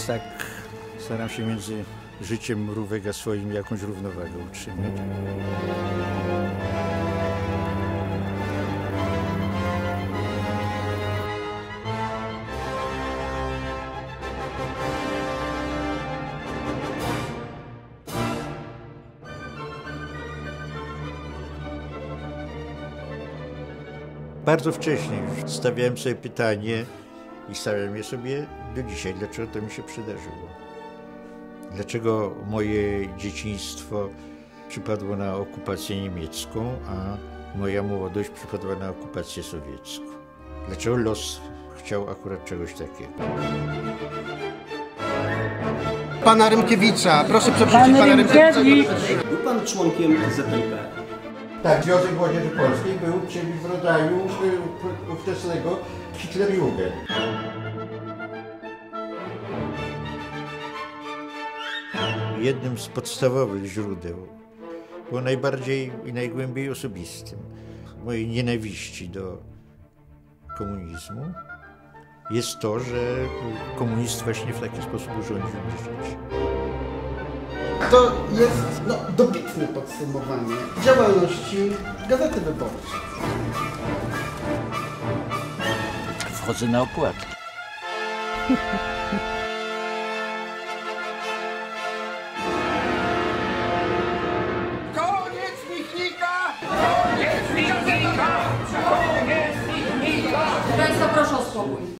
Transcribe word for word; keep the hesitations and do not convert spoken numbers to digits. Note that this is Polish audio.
Więc tak staram się między życiem mrówek a swoim jakąś równowagę utrzymać. Bardzo wcześnie już stawiałem sobie pytanie i stawiam je sobie do dzisiaj, dlaczego to mi się przydarzyło. Dlaczego moje dzieciństwo przypadło na okupację niemiecką, a moja młodość przypadła na okupację sowiecką. Dlaczego los chciał akurat czegoś takiego. Pana Rymkiewicza, proszę przeprosić pana Rymkiewicza. Był pan członkiem Z N P? Tak, Związek Młodzieży Polskiej był czymś w rodzaju ówczesnego Hitlerjugend. Jednym z podstawowych źródeł było najbardziej i najgłębiej osobistym mojej nienawiści do komunizmu jest to, że komunizm właśnie w taki sposób urządził mi życie. To jest no, dobitne podsumowanie działalności Gazety Wyborczej. Wchodzę na okładki.